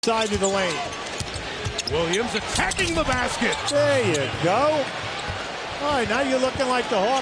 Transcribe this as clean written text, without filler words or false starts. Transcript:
side of the lane. Williams attacking the basket. There you go. All right, now you're looking like the Hawks.